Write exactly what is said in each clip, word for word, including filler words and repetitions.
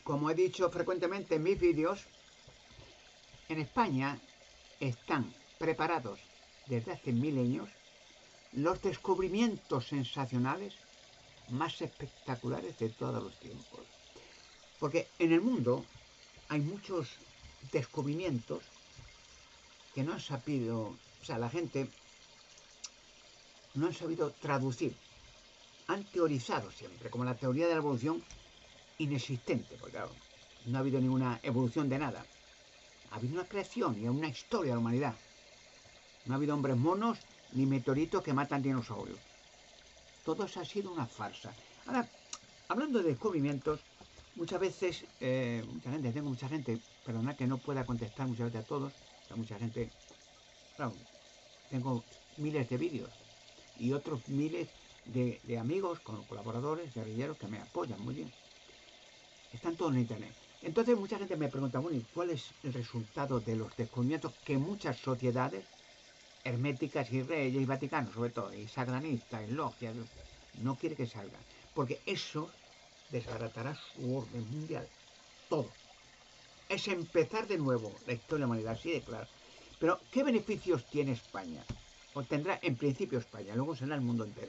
como he dicho frecuentemente en mis vídeos, en España están preparados desde hace milenios los descubrimientos sensacionales más espectaculares de todos los tiempos. Porque en el mundo hay muchos descubrimientos que no han sabido, o sea, la gente no han sabido traducir. Han teorizado siempre, como la teoría de la evolución inexistente, porque claro, no ha habido ninguna evolución de nada. Ha habido una creación y una historia de la humanidad. No ha habido hombres monos ni meteoritos que matan dinosaurios. Todo eso ha sido una farsa. Ahora, hablando de descubrimientos, muchas veces, eh, mucha gente, tengo mucha gente, perdonad que no pueda contestar muchas veces a todos, o sea, mucha gente, claro, tengo miles de vídeos y otros miles de, de amigos, con colaboradores, guerrilleros que me apoyan muy bien. Están todos en internet. Entonces mucha gente me pregunta, bueno, ¿y cuál es el resultado de los descubrimientos que muchas sociedades herméticas y reyes y vaticanos, sobre todo, y sagranistas, y logias, no quiere que salga? Porque eso desbaratará su orden mundial. Todo. Es empezar de nuevo la historia de la humanidad, así de claro. Pero, ¿qué beneficios tiene España? O tendrá en principio España, luego será el mundo entero.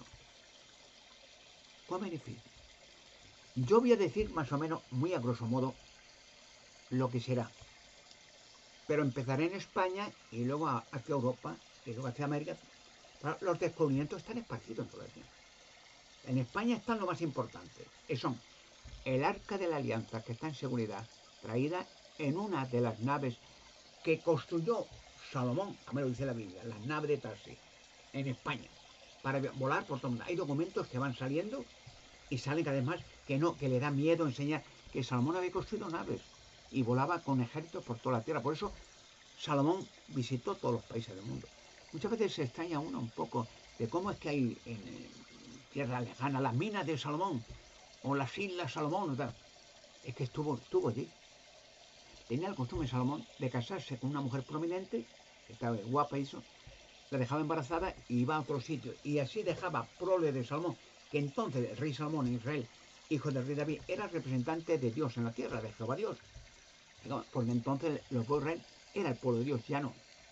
¿Cuál beneficio? Yo voy a decir más o menos, muy a grosso modo, lo que será. Pero empezaré en España y luego hacia Europa y luego hacia América. Los descubrimientos están esparcidos en toda la tierra. En España están lo más importante, que son el Arca de la Alianza, que está en seguridad, traída en una de las naves que construyó Salomón, a mí lo dice la Biblia, las naves de Tarsis, en España, para volar por todo el mundo. Hay documentos que van saliendo y salen cada vez más que no, que le da miedo enseñar que Salomón había construido naves y volaba con ejércitos por toda la tierra. Por eso Salomón visitó todos los países del mundo. Muchas veces se extraña uno un poco de cómo es que hay en tierra lejana las minas de Salomón o las islas Salomón. Tal. Es que estuvo, estuvo allí. Tenía el costumbre Salomón de casarse con una mujer prominente, que estaba guapa y eso, la dejaba embarazada y iba a otro sitio. Y así dejaba prole de Salomón, que entonces el rey Salomón en Israel, hijo del rey David, era representante de Dios en la tierra, de Jehová Dios. Porque entonces los pueblos de Israel era el pueblo de Dios, ya no.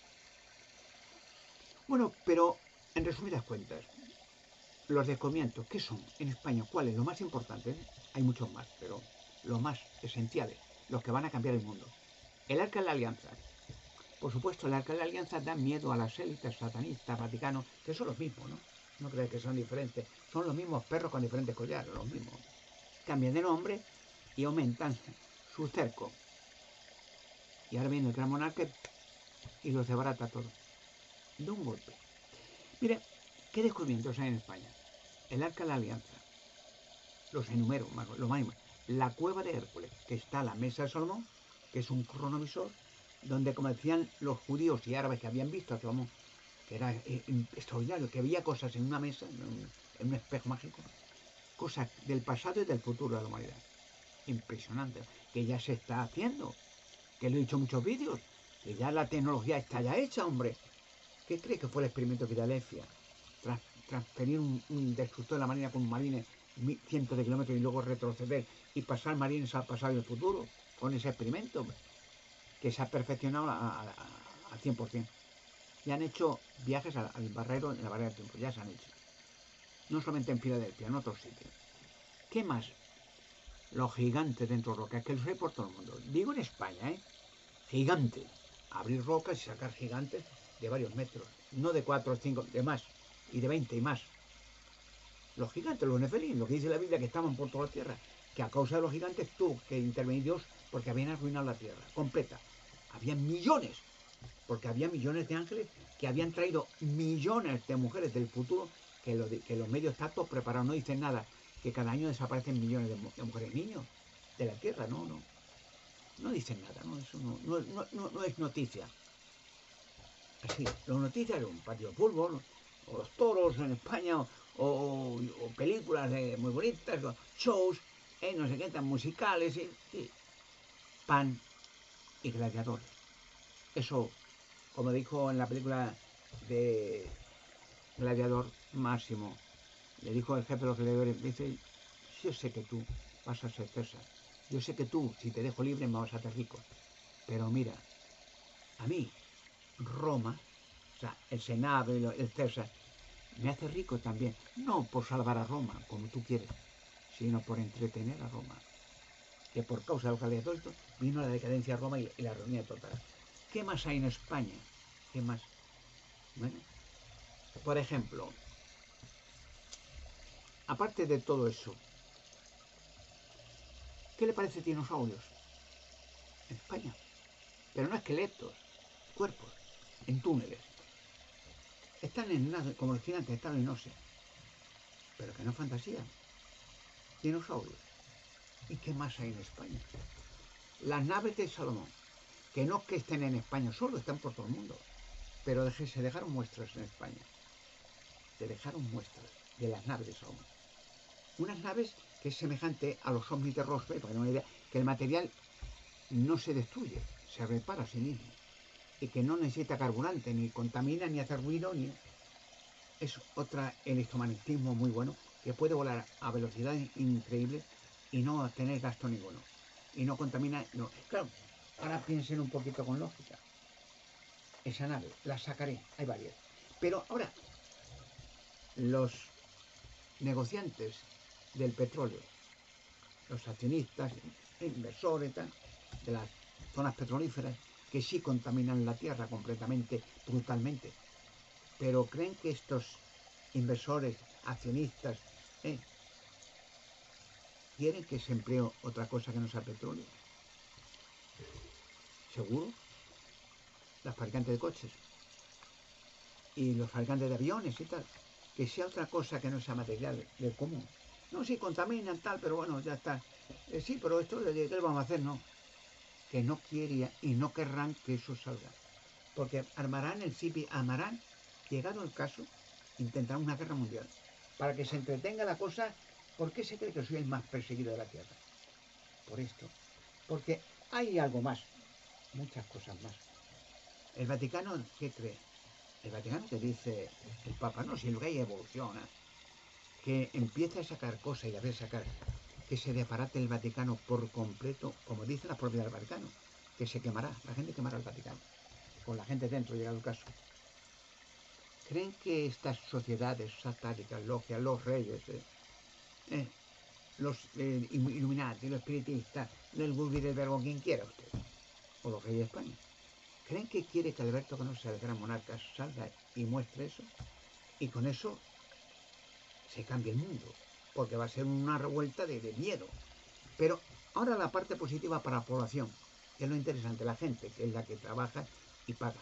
Bueno, pero en resumidas cuentas, los descubrimientos, ¿qué son en España? ¿Cuáles? Los más importantes, hay muchos más, pero los más esenciales, los que van a cambiar el mundo. El Arca de la Alianza. Por supuesto, el Arca de la Alianza da miedo a las élites satanistas, vaticanos, que son los mismos, ¿no? No crees que son diferentes. Son los mismos perros con diferentes collares, los mismos. Cambian de nombre y aumentan su cerco. Y ahora viene el gran monarca y los desbarata todo. De un golpe. Mire, ¿qué descubrimientos hay en España? El Arca de la Alianza. Los enumero, lo más. La cueva de Hércules, que está la mesa de Salomón, que es un cronovisor, donde, como decían los judíos y árabes que habían visto a Salomón, que era eh, extraordinario, que veía cosas en una mesa, en un, en un espejo mágico, cosas del pasado y del futuro de la humanidad. Impresionante, que ya se está haciendo, que lo he dicho en muchos vídeos, que ya la tecnología está ya hecha, hombre. ¿Qué cree que fue el experimento de Filadelfia? Tras, transferir un, un destructor de la marina con un marine cientos de kilómetros y luego retroceder y pasar marines al pasado y al futuro con ese experimento, hombre, que se ha perfeccionado al cien por cien. Ya han hecho viajes al, al barrero, en la barrera del tiempo, ya se han hecho. No solamente en Filadelfia, en otros sitios. ¿Qué más? Los gigantes dentro de rocas, que los hay por todo el mundo. Digo en España, ¿eh? Gigantes. Abrir rocas y sacar gigantes de varios metros. No de cuatro o cinco, de más. Y de veinte y más. Los gigantes, los nefelín, lo que dice la Biblia, que estaban por toda la tierra. Que a causa de los gigantes tuvo que intervenir Dios porque habían arruinado la tierra completa. Había millones. Porque había millones de ángeles que habían traído millones de mujeres del futuro que, lo de, que los medios están todos preparados, no dicen nada, que cada año desaparecen millones de, de mujeres y niños de la tierra, no, no. No dicen nada, no, eso no, no, no, no, no es noticia. Así, las noticias de un partido de fútbol, o los toros en España, o, o, o películas de, muy bonitas, o shows, eh, no sé qué, tan musicales, y, y pan y gladiadores. Eso, como dijo en la película de Gladiador Máximo, le dijo el jefe de los gladiadores, dice, yo sé que tú vas a ser César, Yo sé que tú, si te dejo libre, me vas a hacer rico. Pero mira, a mí, Roma, o sea, el Senado, el, el César, me hace rico también. No por salvar a Roma, como tú quieres, sino por entretener a Roma. Que por causa de todo esto vino la decadencia de Roma y, y la ruina total. ¿Qué más hay en España? ¿Qué más? Bueno, por ejemplo, aparte de todo eso, ¿qué le parece dinosaurios? En España. Pero no esqueletos, cuerpos, en túneles. Están en nada, como los gigantes, están en no sé. Pero que no es fantasía. Dinosaurios. ¿Y qué más hay en España? Las naves de Salomón, que no que estén en España solo, están por todo el mundo. Pero se dejaron muestras en España. Se dejaron muestras de las naves de Salomón. Unas naves que es semejante a los ovnis de Roswell, para que no me idea, que el material no se destruye, se repara a sí mismo. Y que no necesita carburante, ni contamina, ni hace ruido, ni... Es otra electromagnetismo muy bueno, que puede volar a velocidades increíbles y no tener gasto ninguno. Y no contamina... No. Claro, ahora piensen un poquito con lógica. Esa nave, la sacaré, hay varias. Pero ahora, los negociantes del petróleo, los accionistas, inversores, tal, de las zonas petrolíferas, que sí contaminan la tierra completamente, brutalmente, pero creen que estos inversores, accionistas, eh, quieren que se emplee otra cosa que no sea petróleo. ¿Seguro? Las fabricantes de coches y los fabricantes de aviones y tal, que sea otra cosa que no sea material del común. No, sí, contaminan tal, pero bueno, ya está. Eh, sí, pero esto, ¿qué le vamos a hacer? No. Que no quiere y no querrán que eso salga. Porque armarán el C I P I, armarán, llegado el caso, intentarán una guerra mundial. Para que se entretenga la cosa, ¿por qué se cree que soy el más perseguido de la Tierra? Por esto. Porque hay algo más, muchas cosas más. El Vaticano, ¿qué cree? El Vaticano te dice, el Papa, no, si el rey evoluciona, que empieza a sacar cosas y a ver sacar, que se desbarate el Vaticano por completo, como dice la propiedad del Vaticano, que se quemará, la gente quemará el Vaticano, con la gente dentro, llegado el caso. ¿Creen que estas sociedades satánicas, logias, los reyes, eh, eh, los eh, Illuminati, los espiritistas, el Gurbi del Verbo, quien quiera usted, o los reyes de España, creen que quiere que Alberto Canosa, el gran monarca, salga y muestre eso? Y con eso se cambia el mundo, porque va a ser una revuelta de, de miedo. Pero ahora la parte positiva para la población, que es lo interesante, la gente, que es la que trabaja y paga.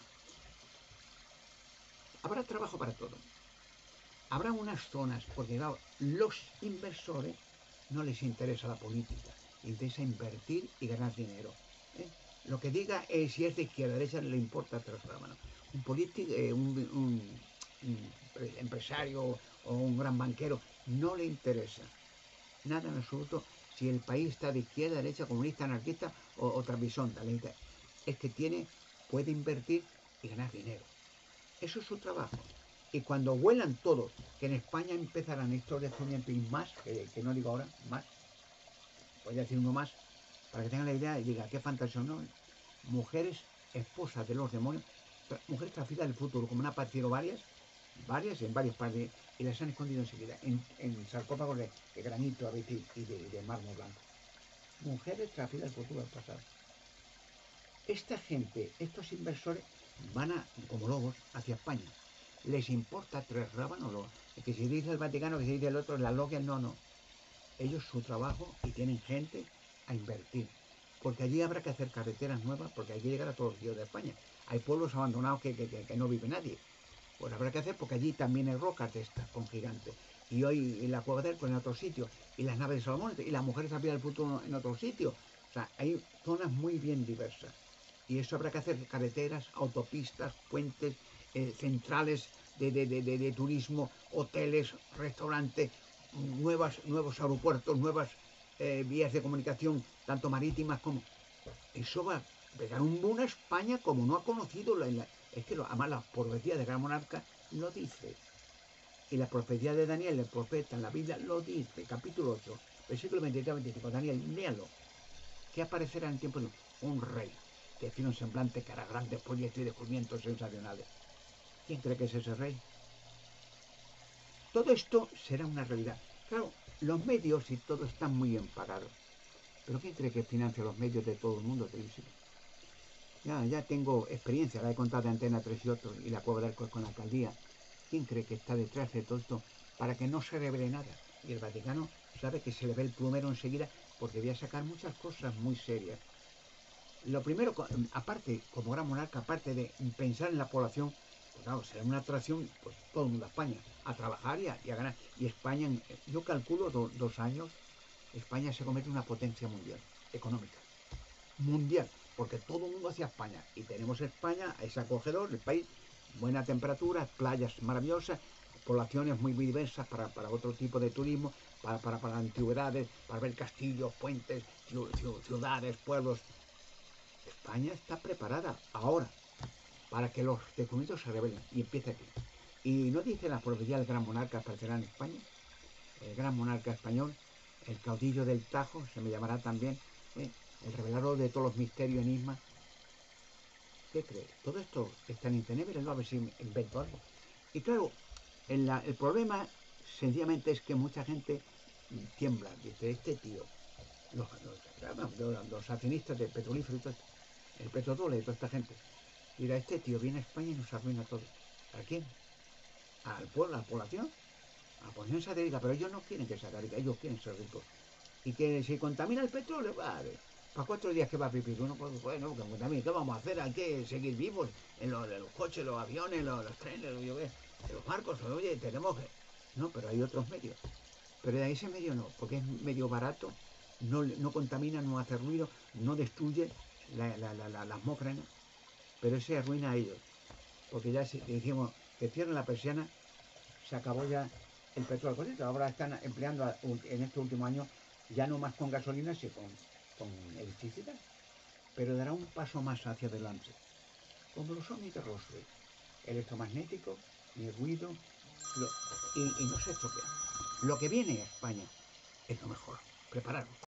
Habrá trabajo para todo. Habrá unas zonas, porque claro, los inversores no les interesa la política, les interesa invertir y ganar dinero. ¿eh? Lo que diga es si es de izquierda o derecha, no le importa tras la mano. Un político, eh, un, un, un empresario o un gran banquero no le interesa nada en absoluto si el país está de izquierda, derecha, comunista, anarquista o, o transvisonda. Es que tiene, puede invertir y ganar dinero. Eso es su trabajo. Y cuando vuelan todos, que en España empezarán estos descubrimientos y más, que, que no digo ahora, más, voy a decir uno más, para que tengan la idea y digan qué fantasía no. Mujeres esposas de los demonios, tra mujeres traficadas del futuro, como han aparecido varias, varias en varias partes, y las han escondido enseguida, en, en sarcófagos de, de granito a veces y de, de mármol blanco. Mujeres traficadas del futuro del pasado. Esta gente, estos inversores, van a, como lobos hacia España. Les importa tres rábanos, lo, que si dice el Vaticano, que si dice el otro, las logias, no, no. Ellos su trabajo y tienen gente a invertir. Porque allí habrá que hacer carreteras nuevas, porque hay que llegar a todos los ríos de España. Hay pueblos abandonados que, que, que, que no vive nadie. Pues habrá que hacer, porque allí también hay rocas de estas con gigantes. Y hoy en la cueva del Arco en otro sitio. Y las naves de Salomón, y las mujeres había del futuro en otro sitio. O sea, hay zonas muy bien diversas. Y eso habrá que hacer carreteras, autopistas, puentes, eh, centrales de, de, de, de, de turismo, hoteles, restaurantes, nuevas, nuevos aeropuertos, nuevas eh, vías de comunicación, tanto marítimas como... Eso va a pegar un boom a España como no ha conocido. La, la... Es que lo, además la profecía de Gran Monarca lo dice. Y la profecía de Daniel, el profeta en la Biblia, lo dice. Capítulo ocho, versículo veintitrés a veinticinco. Daniel, léalo. ¿Qué aparecerá en el tiempo de un rey? Que tiene un semblante que hará grandes proyectos y descubrimientos sensacionales. ¿Quién cree que es ese rey? Todo esto será una realidad. Claro, los medios y todo están muy bien pagados. Pero ¿quién cree que financia los medios de todo el mundo televisivo? Ya, ya tengo experiencia, la he contado de Antena tres y otros, y la Cueva del Arco con la alcaldía. ¿Quién cree que está detrás de todo esto para que no se revele nada? Y el Vaticano sabe que se le ve el plumero enseguida porque voy a sacar muchas cosas muy serias. Lo primero, aparte, como gran monarca, aparte de pensar en la población, pues claro, será una atracción, pues todo el mundo a España, a trabajar y a, y a ganar. Y España, yo calculo do, dos años, España se convierte en una potencia mundial, económica, mundial, porque todo el mundo hacia España. Y tenemos España, es acogedor, el país, buena temperatura, playas maravillosas, poblaciones muy, muy diversas para, para otro tipo de turismo, para, para, para antigüedades, para ver castillos, puentes, ciudades, pueblos. España está preparada ahora para que los documentos se revelen y empiece aquí. Y no dice la profecía del gran monarca aparecerá en España, el gran monarca español, el caudillo del Tajo, se me llamará también, ¿eh? El revelador de todos los misterios enigmas. ¿Qué cree? Todo esto está en internet, pero no a ver si invento algo. Y claro, el, la, el problema sencillamente es que mucha gente tiembla, dice, este tío, los, los, los, los accionistas de petrolífero y todo esto, el petrodólar y toda esta gente, dirá, este tío viene a España y nos arruina todo. ¿A quién? Al pueblo, a la población. A la población se dedica, pero ellos no quieren que se dedique, ellos quieren ser ricos. Y que si contamina el petróleo, vale. Para cuatro días que va a vivir uno, pues bueno, que contamine, ¿qué vamos a hacer? Hay que seguir vivos en los, en los coches, los aviones, los, los trenes, los, yo qué, los barcos, oye, tenemos que... No, pero hay otros medios. Pero de ese medio no, porque es medio barato, no, no contamina, no hace ruido, no destruye la, la, la, la, la atmósfera, ¿no? Pero ese arruina a ellos. Porque ya si decimos que cierren la persiana, se acabó ya el petróleo. Por eso ahora están empleando en este último año ya no más con gasolina, sino con, con electricidad. Pero dará un paso más hacia adelante. Como lo son los electromagnéticos, ni ruido, lo, y, y no se estropea. Lo que viene a España es lo mejor. Prepararos.